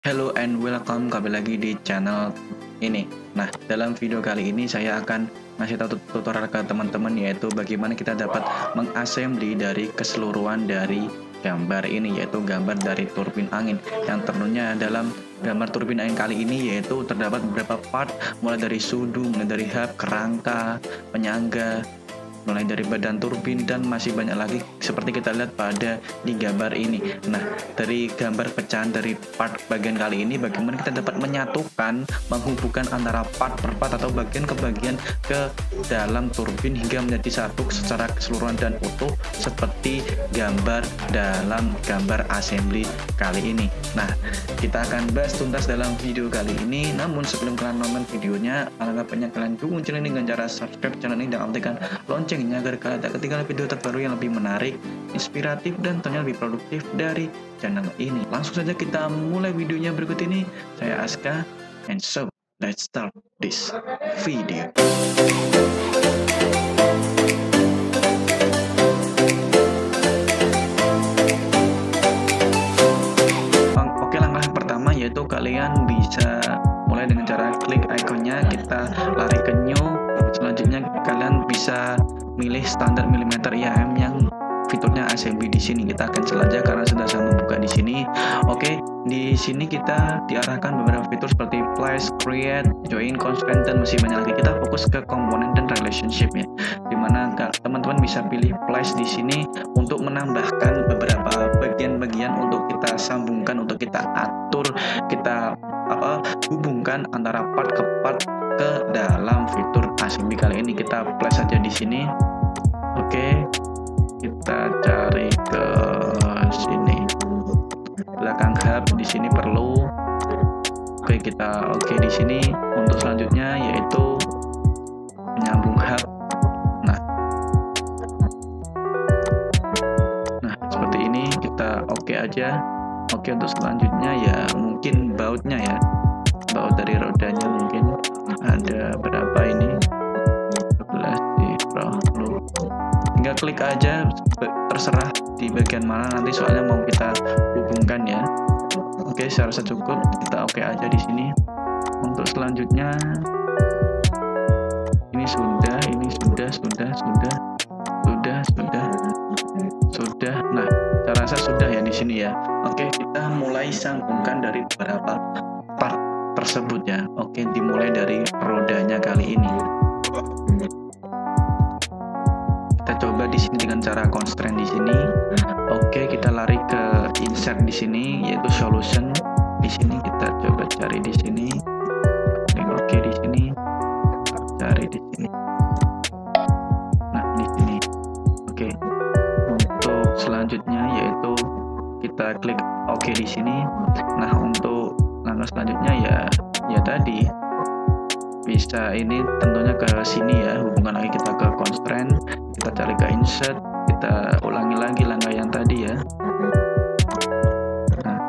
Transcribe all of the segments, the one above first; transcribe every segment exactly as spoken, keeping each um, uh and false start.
Hello and welcome kembali lagi di channel ini. Nah, dalam video kali ini saya akan ngasih tahu tutorial ke teman-teman, yaitu bagaimana kita dapat mengassembly dari keseluruhan dari gambar ini, yaitu gambar dari turbin angin. Yang tentunya dalam gambar turbin angin kali ini yaitu terdapat beberapa part, mulai dari sudu, mulai dari hub, kerangka, penyangga, mulai dari badan turbin, dan masih banyak lagi seperti kita lihat pada di gambar ini. Nah, dari gambar pecahan dari part bagian kali ini, bagaimana kita dapat menyatukan, menghubungkan antara part per part atau bagian ke bagian ke dalam turbin hingga menjadi satu secara keseluruhan dan utuh seperti gambar dalam gambar assembly kali ini. Nah, kita akan bahas tuntas dalam video kali ini. Namun sebelum kalian nonton videonya, alangkah baiknya kalian dukung channel ini dengan cara subscribe channel ini dan aktifkan loncengnya agar kalian tak ketinggalan video terbaru yang lebih menarik, inspiratif, dan tentunya lebih produktif dari channel ini. Langsung saja kita mulai videonya berikut ini. Saya Aska, and so let's start this video. Oke, langkah pertama yaitu kalian bisa mulai dengan cara klik ikonnya, kita lari ke new. Selanjutnya kalian bisa milih standar milimeter I M yang fiturnya assembly di sini. Kita akan saja karena sudah saya membuka di sini. Oke, di sini kita diarahkan beberapa fitur seperti place, create, join, constraint, dan masih banyak lagi. Kita fokus ke komponen dan relationship ya, dimana teman-teman bisa pilih place di sini untuk menambahkan beberapa bagian-bagian untuk kita sambungkan, untuk kita atur, kita apa hubungkan antara part ke part ke dalam fitur assembly kali ini. Kita place saja di sini. Oke, kita cari ke sini belakang hub, di sini perlu. Oke, kita oke di sini. Untuk selanjutnya yaitu penyambung hub. Nah, nah seperti ini kita oke aja. Oke, untuk selanjutnya ya mungkin bautnya ya, baut dari rodanya mungkin ada berapa ini, sebelas di roh. Tinggal klik aja, terserah di bagian mana nanti, soalnya mau kita hubungkan ya. Oke, saya rasa cukup, kita oke aja di sini. Untuk selanjutnya ini sudah, ini sudah, sudah, sudah, sudah, sudah, sudah. Nah, saya rasa sudah ya di sini ya. Oke, kita mulai sambungkan dari beberapa part tersebut ya. Oke, dimulai dari rodanya kali ini. Kita coba di sini dengan cara constraint di sini. Oke, kita lari ke insert di sini, yaitu solution. Di sini kita coba cari di sini. Oke, di sini cari di sini. Nah, di sini. Oke. Untuk selanjutnya yaitu kita klik oke di sini. Nah, untuk langkah selanjutnya ya ya tadi bisa ini tentunya ke sini ya, hubungkan lagi kita ke constraint, kita cari ke insert, kita ulangi lagi langkah yang tadi ya. Nah,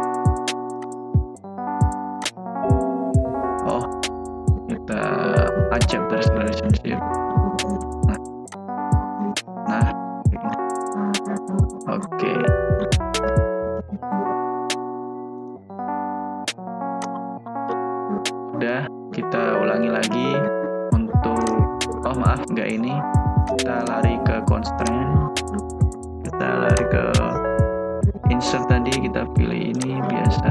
oh kita accept terus relationship. Nah, nah oke okay. Udah, kita ulangi lagi. Untuk oh maaf nggak ini, kita lari ke constraint, kita lari ke insert tadi, kita pilih ini biasa,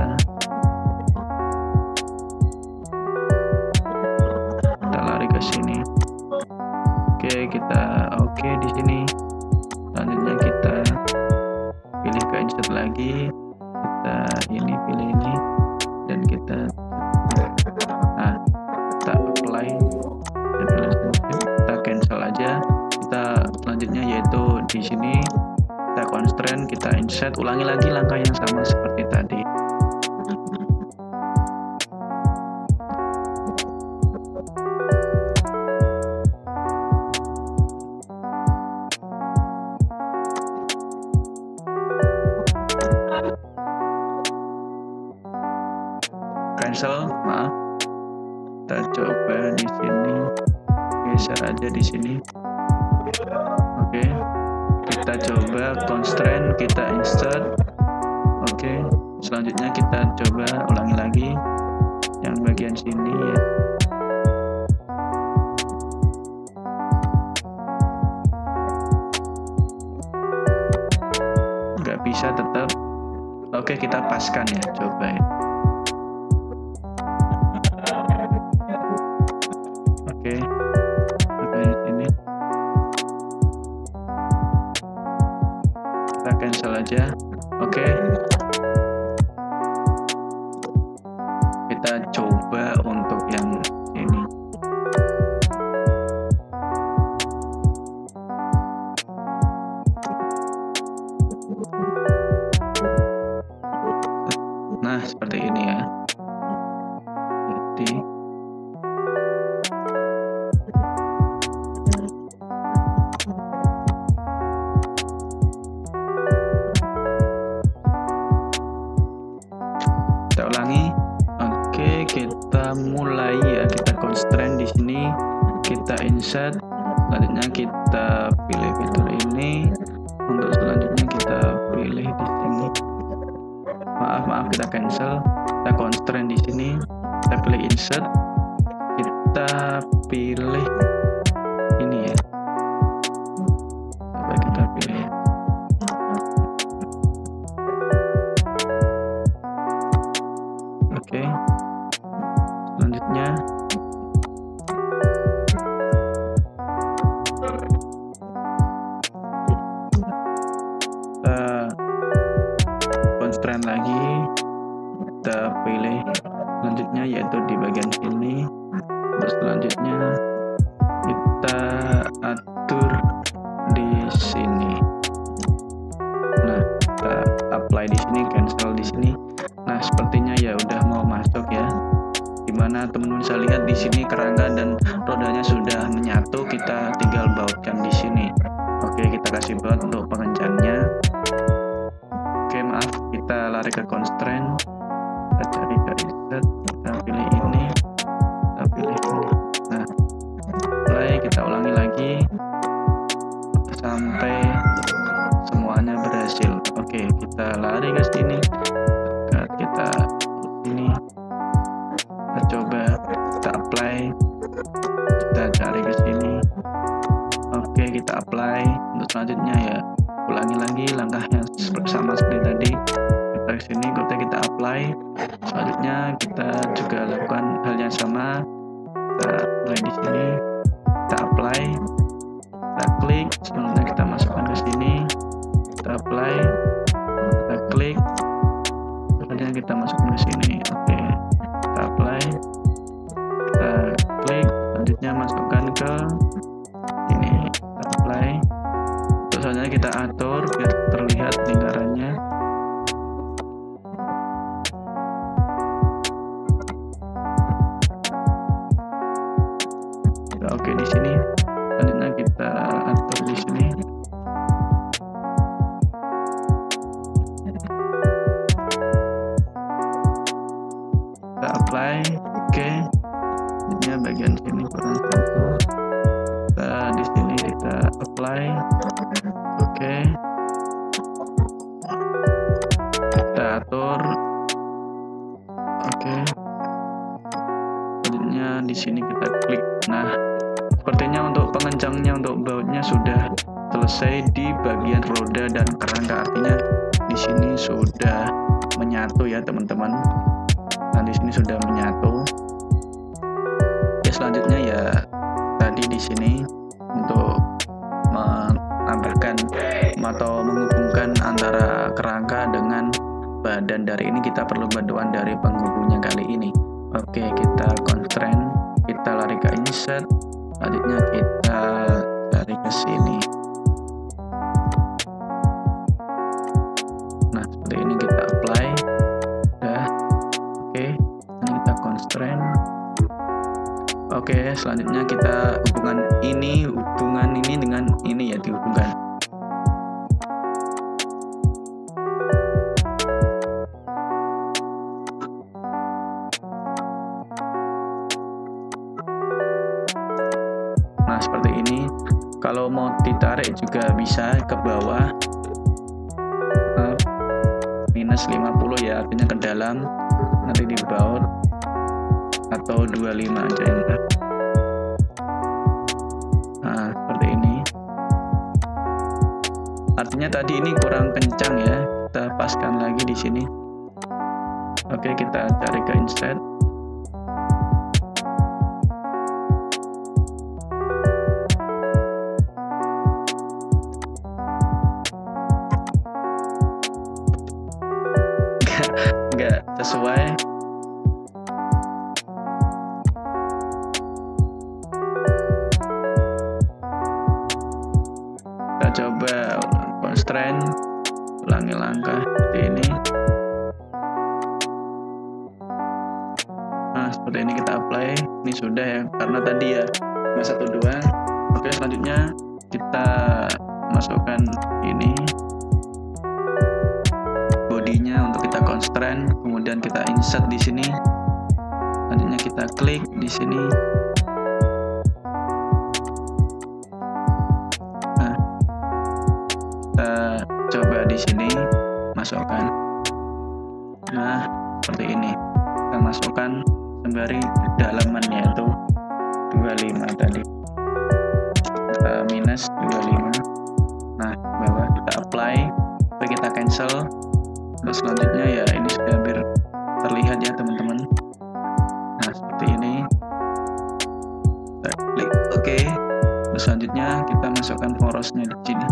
kita lari ke sini. Oke, kita oke di sini. Selanjutnya kita pilih ke insert lagi, kita ini pilih ini, dan kita nah kita apply, kita cancel aja. Kita selanjutnya yaitu di sini kita constraint, kita insert, ulangi lagi langkah yang sama seperti tadi. Cancel, maaf. Kita coba di sini, geser aja di sini. Oke, kita coba constraint, kita insert. Oke, selanjutnya kita coba ulangi lagi. bagian sini ya. Nggak bisa tetap. Oke, kita paskan ya, coba ya. Oke, bagian sini kita cancel aja. Oke, kita coba untuk yang ini. Nah, seperti ini ya. Jadi kita ulangi. Oke, kita mulai ya. Kita constraint di sini, kita insert. Selanjutnya kita pilih fitur ini. Untuk selanjutnya kita pilih di sini. Maaf, maaf, kita cancel. Kita constraint di sini. Kita pilih insert. Kita pilih ini ya. Coba kita pilih. Oke. Selanjutnya kita constraint lagi, kita pilih selanjutnya yaitu di bagian sini. Terus selanjutnya kita atur di sini. Nah, kita apply di sini, cancel di sini. Nah, sepertinya ya udah mau masuk ya. Dimana teman-teman bisa lihat di sini kerangka dan rodanya sudah menyatu. Kita tinggal bautkan di sini. Oke, kita kasih baut untuk pengencangnya. Oke, maaf, kita lari ke constraint. Kita cari ke insert. Kita pilih ini. Kita pilih ini. Nah, mulai kita ulangi lagi sampai semuanya berhasil. Oke, kita lari ke sini. Kita sini. Kita coba, kita apply. Kita cari ke sini. Oke, kita apply. Untuk selanjutnya ya ulangi lagi langkah yang sama seperti tadi. Kita ke sini, kita apply. Selanjutnya kita juga lakukan hal yang sama. Kita mulai di sini, kita apply, kita klik. Selanjutnya kita masukkan ke sini, kita apply, kita klik. Selanjutnya kita masukkan ke sini. Oke, kita apply, kita klik. Selanjutnya masukkan ke sini, kita apply. Terus selanjutnya kita atur biar terlihat lingkarannya. Oke, di sini. Selanjutnya kita atur di sini. Kita apply. Oke. Ini bagian sini kurang satu. Kita di sini kita apply. Oke. Kita atur. Oke. Selanjutnya di sini kita klik. Nah, sepertinya untuk pengencangnya, untuk bautnya sudah selesai di bagian roda dan kerangka. Artinya di sini sudah menyatu ya teman-teman. Nah, di sini sudah menyatu. Ya, selanjutnya ya tadi di sini untuk menambahkan atau menghubungkan antara kerangka dengan badan dari ini, kita perlu bantuan dari penghubungnya kali ini. Oke, kita constraint, kita lari ke insert. Selanjutnya kita cari ke sini. Nah, seperti ini kita apply. Udah. Oke, ini kita constraint. Oke, selanjutnya kita hubungan ini, hubungan ini dengan ini ya, dihubungkan. Nah, seperti ini. Kalau mau ditarik juga bisa ke bawah. Nah, minus lima puluh ya, artinya ke dalam. Nanti dibaut. dua puluh lima aja enter. Nah, seperti ini. Artinya tadi ini kurang kencang ya. Kita paskan lagi di sini. Oke, kita cari ke inset. Nggak sesuai. Kita coba constraint, ulangi langkah seperti ini. Nah, seperti ini kita apply. Ini sudah ya, karena tadi ya cuma satu dua. Oke, selanjutnya kita masukkan ini bodinya untuk kita constraint, kemudian kita insert di sini. Selanjutnya kita klik di sini. Nah, kita coba di sini masukkan. Nah, seperti ini. Kita masukkan sembari kedalaman yaitu dua puluh lima tadi. Kita minus dua puluh lima. Nah, bawah kita apply. Oke, kita cancel. Terus selanjutnya ya ini sudah hampir terlihat ya teman-teman. Nah, seperti ini. Kita klik OK. Terus selanjutnya kita masukkan porosnya di sini.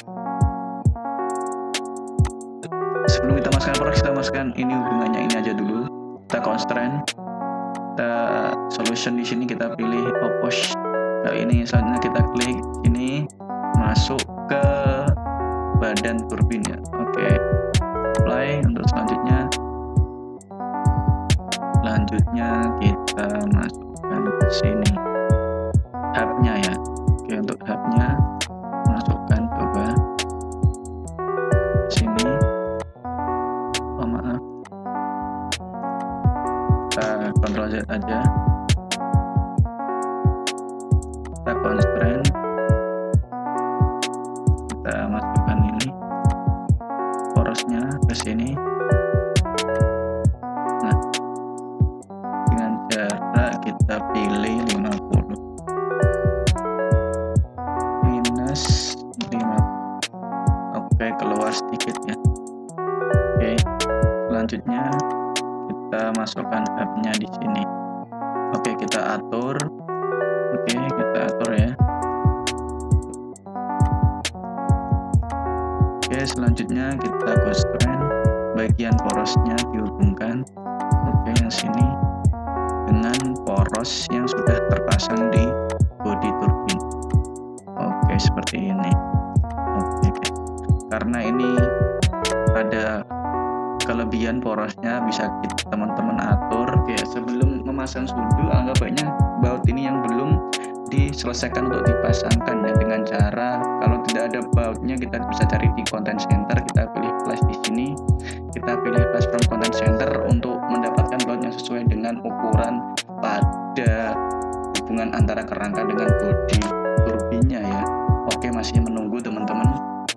Sebelum kita masukkan poros, kita masukkan ini hubungannya ini aja dulu. Kita constraint. Kita solution di sini kita pilih oppose. Kali ini selanjutnya kita klik ini masuk ke badan turbin ya. Oke. Apply untuk selanjutnya. Selanjutnya kita masukkan ke sini hubnya ya. Oke, untuk hubnya masukkan coba ke sini. Oh maaf. Kita Ctrl Z aja. Kita constraint. Kita masukkan ini porosnya ke sini. Nah, dengan jarak kita pilih lima puluh minus lima puluh. Oke, keluar sedikit ya. Oke, selanjutnya kita masukkan hubnya di sini. Oke, kita atur. Oke, kita atur ya. Oke, selanjutnya kita constraint bagian porosnya dihubungkan. Oke, yang sini dengan poros yang sudah terpasang di bodi turbin. Oke, seperti ini. Oke, karena ini ada kelebihan porosnya, bisa kita teman-teman atur. Oke, sebelum memasang sudu, anggap baiknya baut ini yang belum diselesaikan untuk dipasangkan ya, dengan cara kalau tidak ada bautnya kita bisa cari di content center. Kita pilih flash di sini, kita pilih flash from content center untuk mendapatkan bautnya sesuai dengan ukuran pada hubungan antara kerangka dengan bodi turbinnya ya. Oke, masih menunggu teman-teman,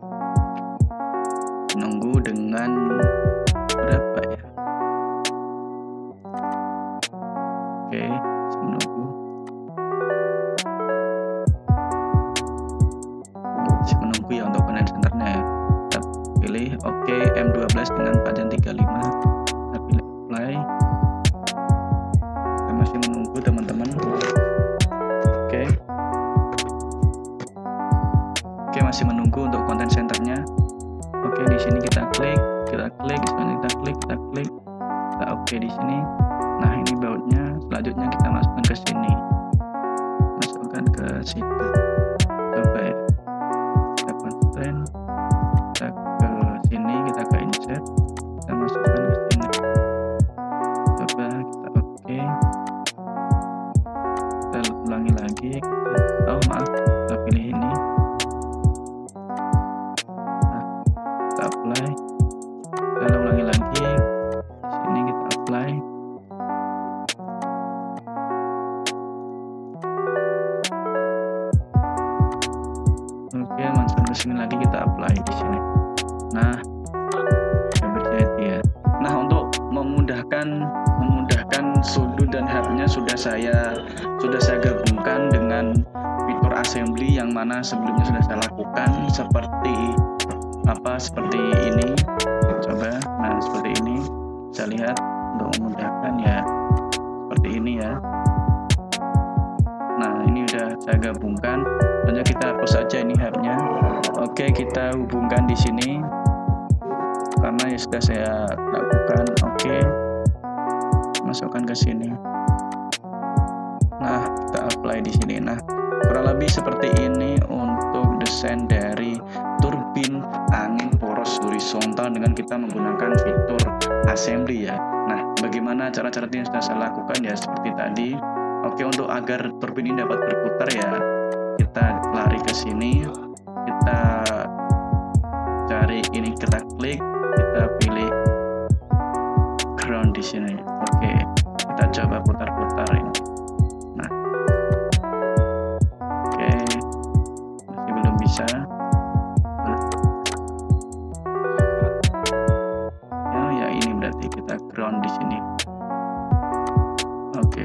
menunggu dengan berapa ya. Oke, masih menunggu. Menunggu ya untuk content centernya ya. Kita pilih oke, M dua belas dengan padan tiga puluh lima. Kita pilih apply. Kita masih menunggu teman-teman. Oke. Oke, masih menunggu untuk content centernya. Oke, di sini kita klik, kita klik, di sini kita klik, kita klik. Kita oke di sini. Nah, ini bautnya. Selanjutnya kita masukkan ke sini. Masukkan ke situ. Coba ya. Kita ke sini, kita ke insert, kita masukkan ke sini. Coba kita oke. Kita ulangi lagi. Kita, oh maaf, kita pilih ini. Nah, kita apply. Kita ulangi lagi. Di sini kita apply. Oke, masuk ke sini lagi, kita apply di sini. Nah, sudah berjadi ya. Nah, untuk memudahkan memudahkan sudu dan hubnya semuanya sudah saya sudah saya gabungkan dengan fitur assembly yang mana sebelumnya sudah saya lakukan, seperti apa seperti ini. Coba, nah seperti ini bisa lihat untuk memudahkan ya, seperti ini ya. Nah ini udah saya gabungkan, tentunya kita hapus saja ini hubnya. Oke, kita hubungkan di sini karena ya sudah saya lakukan. Oke, masukkan ke sini. Nah kita apply di sini. Nah kurang lebih seperti ini untuk desain dari turbin angin poros horizontal dengan kita menggunakan fitur assembly ya. Nah bagaimana cara-cara ini sudah saya lakukan ya seperti tadi. Oke, untuk agar turbin ini dapat berputar ya, kita lari ke sini, kita cari ini, kita klik, kita pilih ground di sini. Oke, kita coba putar-putar ini. Nah, oke, masih belum bisa. Nah, ya, ya ini berarti kita ground di sini. Oke.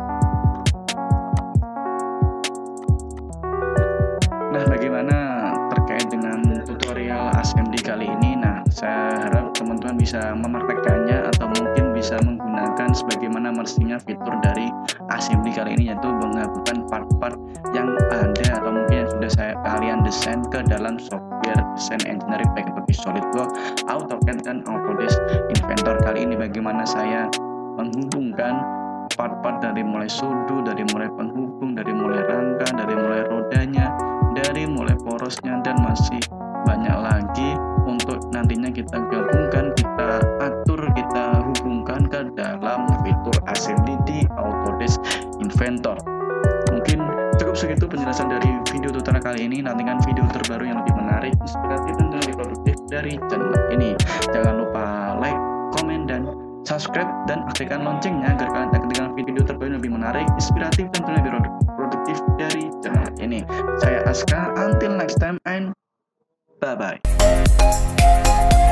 Nah, bagaimana terkait dengan tutorial assembly kali ini? Nah, saya harap teman-teman bisa memraktekkannya atau mungkin bisa menggunakan sebagaimana mestinya fitur dari assembly kali ini, yaitu menggabungkan part-part yang ada atau mungkin yang sudah saya kalian desain ke dalam software desain engineering baik itu di SolidWorks, AutoCAD dan Autodesk Inventor. Kali ini bagaimana saya menghubungkan part-part dari mulai sudut, dari mulai penghubung, dari mulai rangka, dari mulai rodanya, dari mulai porosnya, dan masih banyak lagi untuk nantinya kita gabungkan, kita atur, kita hubungkan ke dalam fitur assembly di Autodesk Inventor. Mungkin cukup segitu penjelasan dari video tutorial kali ini. Nantikan video terbaru yang lebih menarik, inspiratif, dan lebih produktif dari channel ini. Jangan lupa like, komen, dan subscribe, dan aktifkan loncengnya agar kalian tak ketinggalan video terbaru yang lebih menarik, inspiratif, dan lebih produktif dari channel ini. Saya Aska, until next time and bye bye.